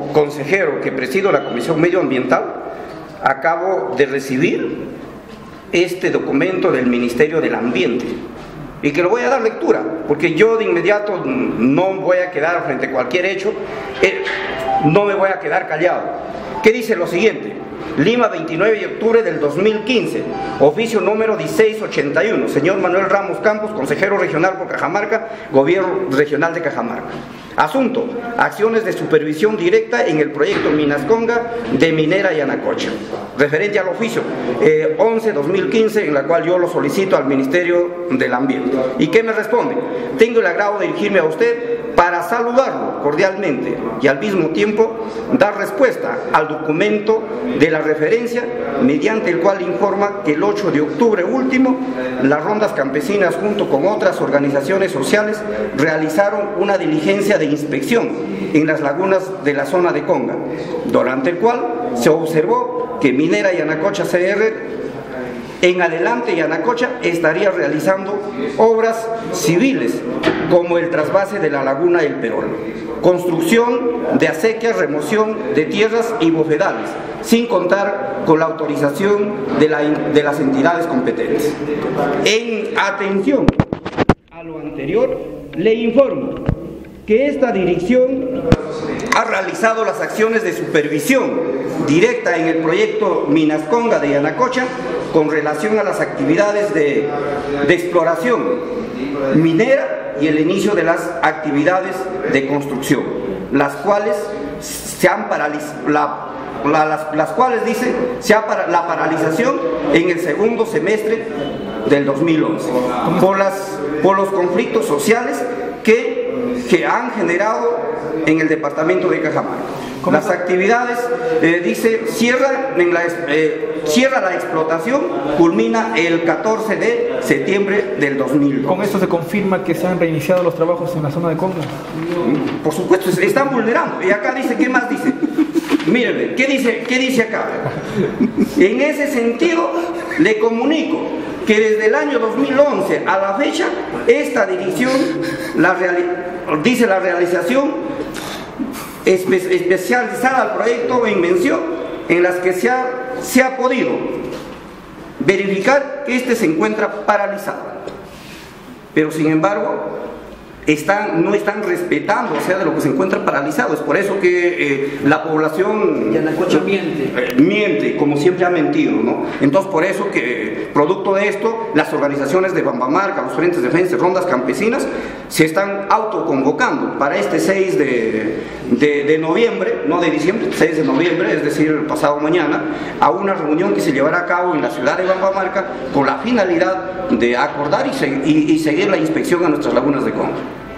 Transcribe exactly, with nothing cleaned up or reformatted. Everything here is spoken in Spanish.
como consejero que presido la Comisión Medioambiental, acabo de recibir este documento del Ministerio del Ambiente y que lo voy a dar lectura, porque yo de inmediato no voy a quedar frente a cualquier hecho, eh, no me voy a quedar callado. ¿Qué dice lo siguiente? Lima, veintinueve de octubre del dos mil quince, oficio número dieciséis ochenta y uno, señor Manuel Ramos Campos, consejero regional por Cajamarca, Gobierno Regional de Cajamarca. Asunto: acciones de supervisión directa en el proyecto Minasconga de Minera Yanacocha. Referente al oficio eh, once de dos mil quince, en la cual yo lo solicito al Ministerio del Ambiente. ¿Y qué me responde? Tengo el agrado de dirigirme a usted para saludarlo cordialmente y al mismo tiempo dar respuesta al documento de la referencia, mediante el cual informa que el ocho de octubre último, las rondas campesinas junto con otras organizaciones sociales realizaron una diligencia de inspección en las lagunas de la zona de Conga, durante el cual se observó que Minera Yanacocha C R en adelante Yanacocha estaría realizando obras civiles como el trasvase de la laguna El Perol, construcción de acequias, remoción de tierras y bofedales, sin contar con la autorización de, la, de las entidades competentes. En atención a lo anterior, le informo que esta dirección ha realizado las acciones de supervisión directa en el proyecto Minasconga de Yanacocha con relación a las actividades de, de exploración minera y el inicio de las actividades de construcción, las cuales se han paralizado, la, la, las, las cuales dice se ha para, la paralización en el segundo semestre del dos mil once por, las, por los conflictos sociales que que han generado en el departamento de Cajamarca. Las actividades, eh, dice, cierra, en la, eh, cierra la explotación, culmina el catorce de septiembre del dos mil dos. ¿Con esto se confirma que se han reiniciado los trabajos en la zona de Conga? Por supuesto, se están vulnerando. Y acá dice, ¿qué más dice? Mírenme, ¿qué dice, qué dice acá? En ese sentido, le comunico que desde el año dos mil once a la fecha, esta dirección la reali dice la realización espe especializada al proyecto de invención en las que se ha, se ha podido verificar que este se encuentra paralizado. Pero sin embargo, Están, no están respetando, o sea, de lo que se encuentra paralizado. Es por eso que eh, la población Yanacocha miente. Eh, miente, como siempre ha mentido, ¿no? Entonces, por eso que, producto de esto, las organizaciones de Bambamarca, los frentes de defensa, rondas campesinas, se están autoconvocando para este seis de noviembre, no de diciembre, seis de noviembre, es decir, el pasado mañana, a una reunión que se llevará a cabo en la ciudad de Bambamarca con la finalidad de acordar y, se, y, y seguir la inspección a nuestras lagunas de Conga.